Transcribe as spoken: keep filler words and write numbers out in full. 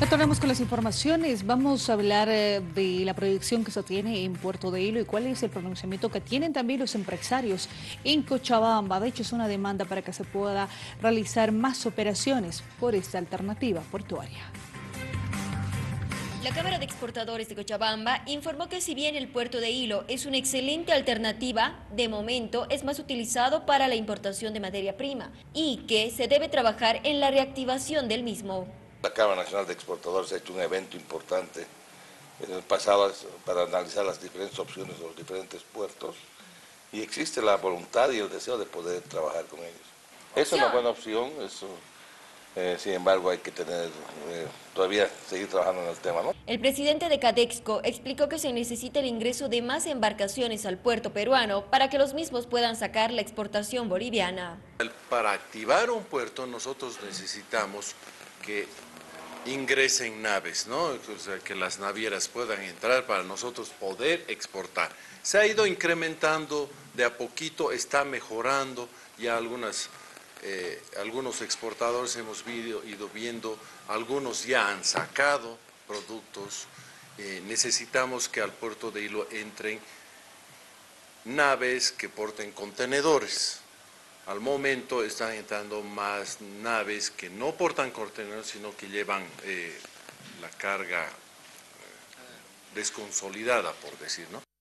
Retornamos con las informaciones. Vamos a hablar eh, de la proyección que se tiene en Puerto de Hilo y cuál es el pronunciamiento que tienen también los empresarios en Cochabamba. De hecho, es una demanda para que se pueda realizar más operaciones por esta alternativa portuaria. La Cámara de Exportadores de Cochabamba informó que si bien el puerto de Hilo es una excelente alternativa, de momento es más utilizado para la importación de materia prima y que se debe trabajar en la reactivación del mismo. La Cámara Nacional de Exportadores ha hecho un evento importante en el pasado para analizar las diferentes opciones de los diferentes puertos y existe la voluntad y el deseo de poder trabajar con ellos. Es una buena opción, eso, eh, sin embargo hay que tener, eh, todavía seguir trabajando en el tema, ¿no? El presidente de Cadexco explicó que se necesita el ingreso de más embarcaciones al puerto peruano para que los mismos puedan sacar la exportación boliviana. Para activar un puerto nosotros necesitamos que ingresen naves, ¿no? O sea, que las navieras puedan entrar para nosotros poder exportar. Se ha ido incrementando de a poquito, está mejorando, ya algunas, eh, algunos exportadores hemos ido, ido viendo, algunos ya han sacado productos. Eh, necesitamos que al puerto de Hilo entren naves que porten contenedores. Al momento están entrando más naves que no portan contenedores, sino que llevan eh, la carga eh, desconsolidada, por decir, ¿no?